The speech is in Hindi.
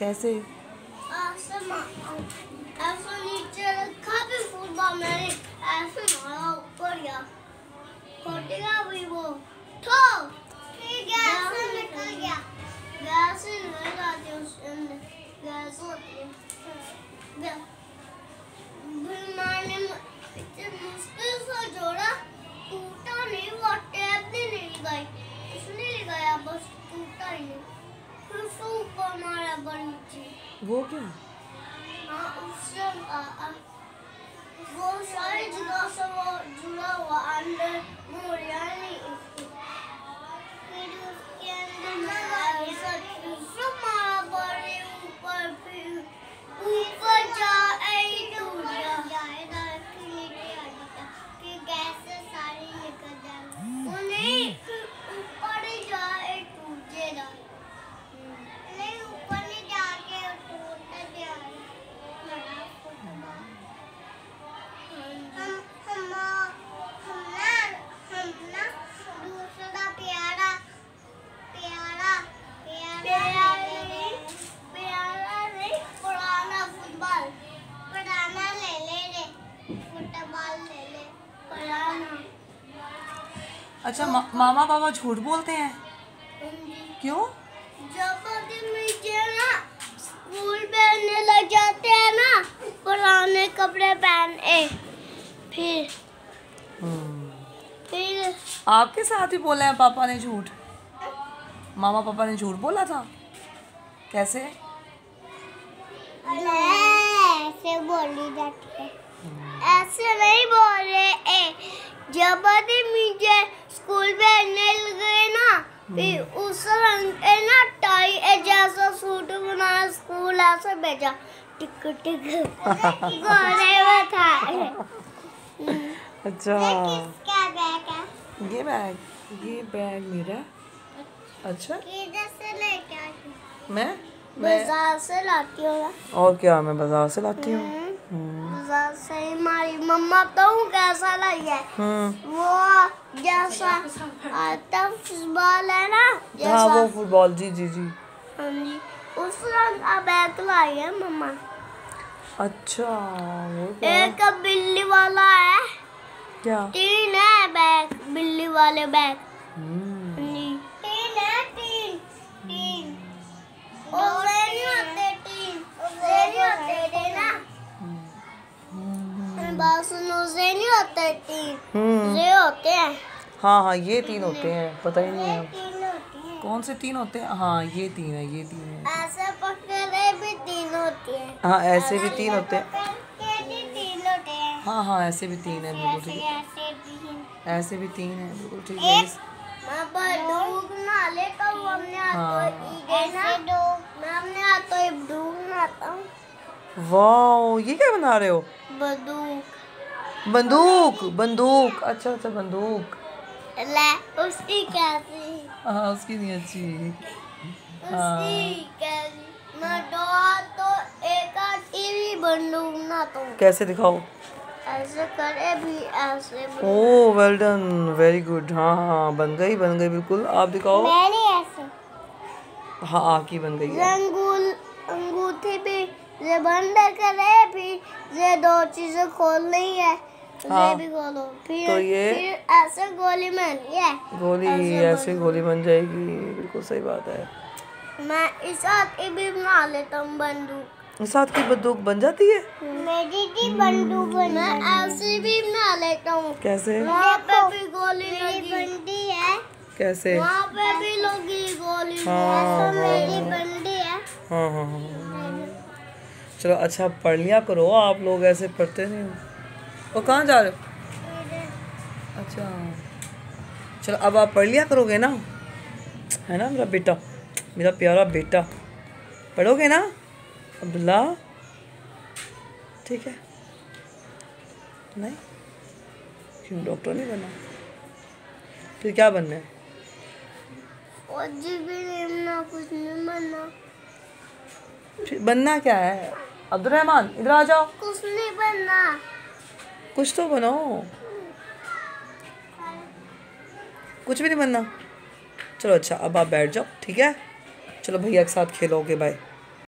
कैसे? ऐसे नीचे रखा भी फुटबॉल मैंने ऐसे मारा ऊपर गया फटेगा भी वो तो गैस से निकल गया गैस से निकल जाती है उसके अंदर गैस होती है फिर मैंने इतने मुश्किल से जोड़ा टूटा नहीं वो टेप भी नहीं लगाई उसने लगाया बस टूटा ही नहीं फिर ऊपर मारा नीचे वो क्या? हाँ उससे वो सारी जगह से वो जुड़ा हुआ अंदर मोड़िया नहीं फिर उसके अंदर ऐसा मारा बड़े ऊपर फिर ऊपर जाए टूट गया फिर गैस से सारी निकल जाएगी वो नहीं फिर ऊपर ही जाए टूटेगा नहीं ऊपर नहीं जाके टूटता जाए दूसरा प्यारा नहीं पुराना फुटबॉल पुराना ले ले फुटबॉल ले ले पुराना। अच्छा मामा पापा झूठ बोलते हैं क्यों? जब मुझे ना स्कूल पहनने लग जाते हैं ना पुराने कपड़े पहने फिर आपके साथ ही बोला है पापा ने झूठ? मामा पापा ने झूठ बोला था कैसे? ऐसे बोली जाती है ऐसे नहीं बोल रहे जब मुझे स्कूल पहनने लगे ना फिर उस रंग के ना टाई जैसा सूट बनाया स्कूल ऐसे भेजा टिक टिक गोरे में था। अच्छा किसका बैग है? ये बैग मेरा। अच्छा किधर से लेके आई? मैं बाजार से लाती हूँ। और क्या मैं बाजार से लाती हूँ। बाजार से हमारी मम्मा तो कैसा लाई है वो जैसा आता फुटबॉल है ना हाँ वो फुटबॉल जी जी जी हाँ जी उस रंग का बैग लाई है मम्मा। अच्छा वो क्या? एक बिल्ली वाला है क्या? 3 है बैग बिल्ली वाले बैग जी 3 है 3 और नहीं होते 3 नहीं होते देना बस उसे नहीं होते 3 ये होते हैं। हाँ ये 3 होते हैं पता ही नहीं है 3 होती हैं। कौन से 3 होते हैं? हाँ ये 3 है ये 3 है। ऐसे पकड़े भी 3 होते हैं। हाँ ऐसे भी 3 होते हैं। पकड़ के भी 3 होते हैं। हाँ ऐसे भी 3 है बिल्कुल ठीक है। ऐसे भी 3 है बिल्कुल ठीक है। मैं बंदूक ना लेता हूँ अपने हाथों मैं अपने हाथों बंदूक बनाता हूँ। वाह ये क्या बना रहे हो? बंदूक बंदूक अच्छा अच्छा बंदूक। ले उसकी कैसी हाँ उसकी नहीं अच्छी। उसकी कैसी मैं तो एक टीवी बंदूक बनाता हूँ। कैसे दिखाओ? ऐसे करे भी ऐसे oh well done very good. हाँ हाँ बन गई बिल्कुल। आप दिखाओ। मैंने ऐसे हाँ आपकी बन गई है। अंगूठी भी ये बंद करे फिर ये 2 चीजें खोलनी है हाँ। ये भी खोलो फिर तो ये फिर ऐसे गोली बन ये गोली ऐसे गोली बन जाएगी बिल्कुल सही बात है। मैं इस हाथ की भी बना लेता हूँ बंदूक। इस हाथ की बंदूक बन जाती है? मेरी की बंदूक मैं ऐसे भी बना लेता हूँ। कैसे? वहाँ पे भी गोली बनती है कैसे? वहाँ पे भी लगी गोली हाँ, मेरी बनती है। हाँ हाँ हाँ चलो अच्छा पढ़ लिया करो आप लोग ऐसे पढ़ते नहीं हो। और कहाँ जा रहे हो? अच्छा चलो अब आप पढ़ लिया करोगे ना है ना मेरा बेटा मेरा प्यारा बेटा पढ़ोगे ना अब्दुल्ला? ठीक है नहीं क्यों डॉक्टर नहीं बनना? फिर क्या बनना है? फौजी भी नहीं बनना कुछ नहीं बनना। फिर बनना क्या है? अब्दुलरहमान इधर आ जाओ। कुछ नहीं बनना। कुछ तो बनो। कुछ भी नहीं बनना। चलो अच्छा अब आप बैठ जाओ ठीक है। चलो भैया के साथ खेलोगे बाय।